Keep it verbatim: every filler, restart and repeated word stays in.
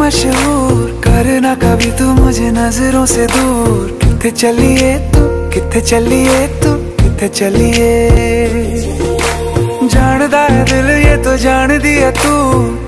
मशहूर, करना कभी तू मुझे नजरों से दूर। किथे चलिए तू, किथे चलिए तू, किथे चलिए। जानदा है दिल ये तो जान दिया तू।